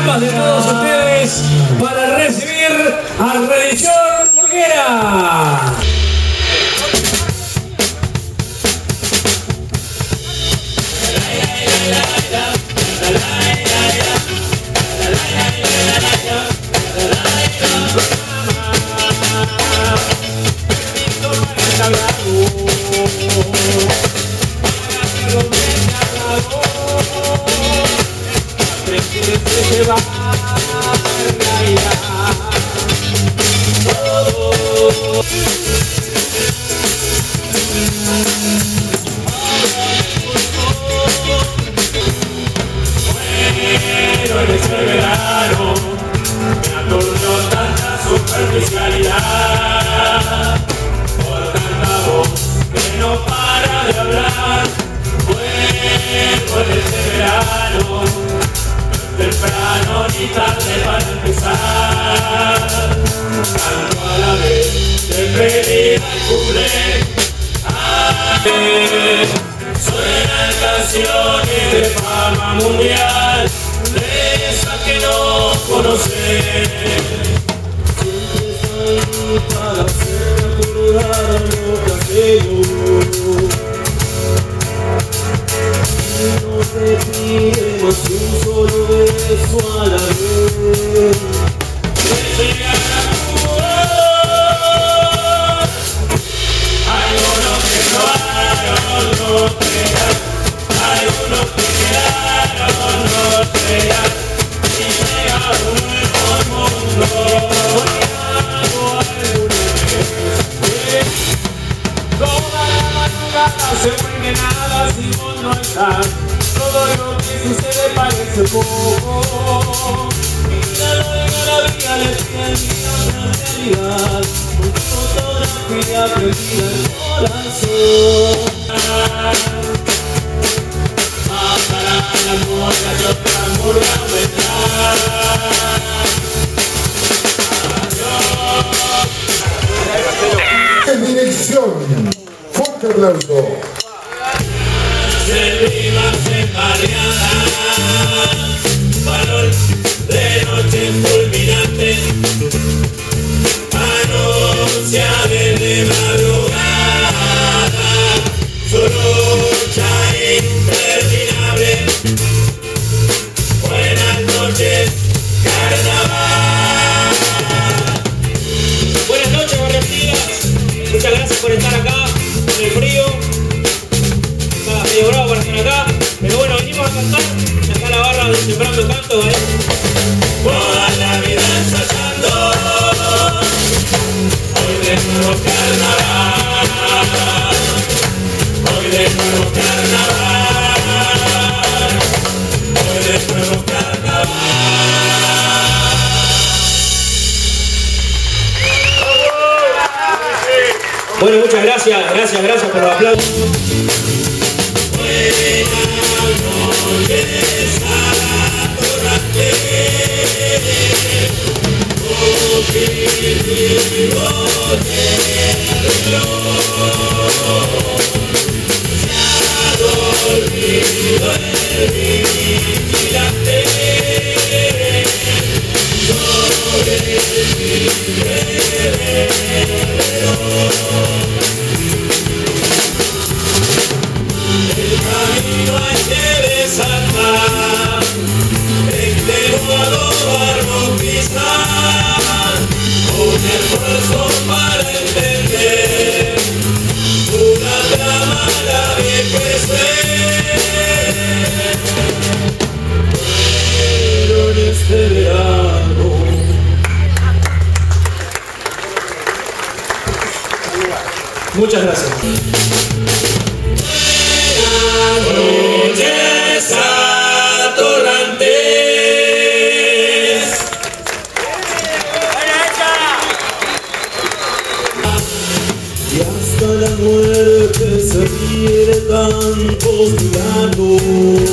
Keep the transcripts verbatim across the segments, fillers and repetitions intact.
palmas de todos ustedes para recibir a Religión Burguera. Se va a realidad todo. Bueno, en ese verano me aturdió tanta superficialidad, por tanta voz que no para de hablar. Bueno, en ese verano temprano ni tarde para empezar, canto a la vez despedida y cumple. Suenan canciones de fama mundial, de esas que no conoces. Siempre están para hacer acordar lo que hacemos. No te pide más un solo beso a la vez. Hay unos que probaron no crear, hay unos que quedaron no crear, y llega un mundo. Toda la madrugada se vuelve nada si vos no estás. Todo lo que sucede parece poco. Mira lo de maravilla, le tiene otra realidad. Con fotografía prendida el corazón. Pasará la murga y otra murga vendrá. En dirección, fuerte aplauso. Servimos en barriadas, valor de noches fulminantes, anuncia desde madrugada, su lucha interminable. Buenas noches, carnaval. Buenas noches, barriadas. Muchas gracias por estar acá en el frío. Medio bravo para estar acá, pero bueno, venimos a cantar. Acá la barra de Sembrando Canto, ¿eh? Toda la vida ensayando, hoy de nuevo carnaval, hoy de nuevo carnaval, hoy de nuevo carnaval. Bueno, muchas gracias, gracias, gracias por los aplausos. Buenas noches a Torrante, objetivo de reloj, se ha dormido el vigilante sobre el timbre del reloj. El camino hay que desatar, extenuado armonizar, un esfuerzo para entender una trama la bien crecer. Pero en este verano muchas gracias. Noches atorrantes y hasta la muerte se ríe de tantos tiranos.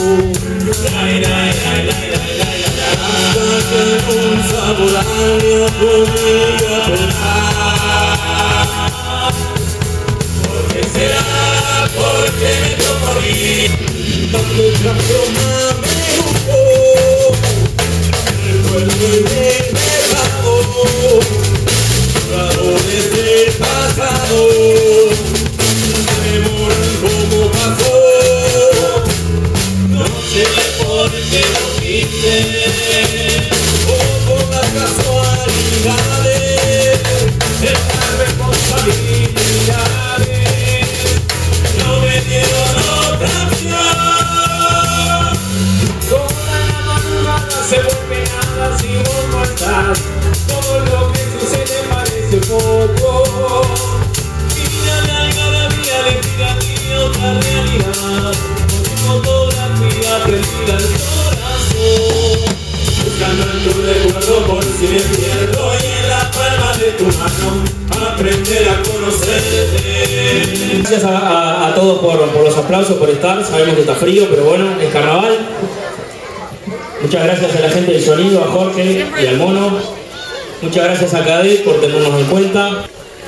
Hasta que un sabor agria podría penar. ¿Por qué será? Porque me tocó vivir. Tanto broma me buscó, recuerdos del pasado, borradores del pasado, memoran cómo pasó. No sé por qué lo hice, o por las casualidades, estas responsabilidades no me dieron otra opción. Toda la madrugada se vuelve nada si vos no estás. Todo lo que sucede parece poco. Mira la algarabía, le tira a ti otra realidad. Con fotografía prendida al corazón, buscando en tu recuerdo por si me pierdo, y en la palma de tu mano aprender a conocerte. Gracias a, a, a todos por, por los aplausos, por estar. Sabemos que está frío, pero bueno, es carnaval. Muchas gracias a la gente del sonido, a Jorge y al Mono. Muchas gracias a Cadet por tenernos en cuenta.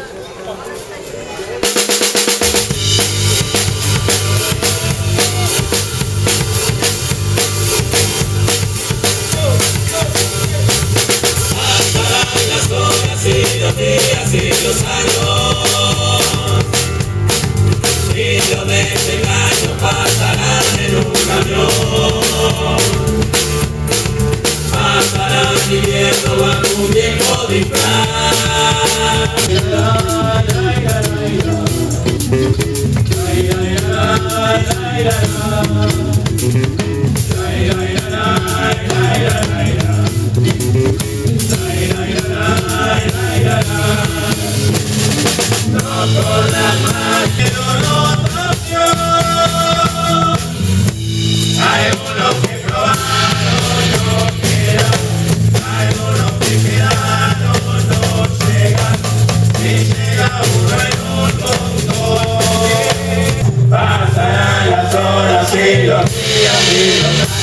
Y los días y los años, y los desengaños pasarán en un camión, pasarán viviendo bajo un viejo disfraz. No con la magia no nació. Hay unos que probaron, no quedan. Hay unos que quedaron, no llegan. Si llega uno en un montón, pasarán las horas y los días y los años.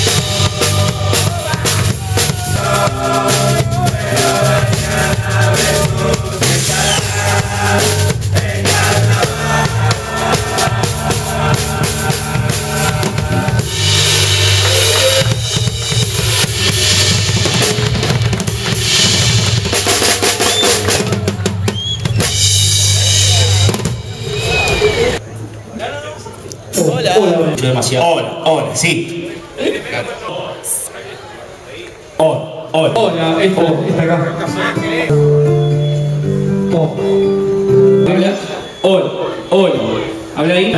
Hola. Hola. Demasiado. Hola, hola, sí. Hola, hola. Hola, esta, esta acá. Oh. Habla. Hola, hola. Habla ahí.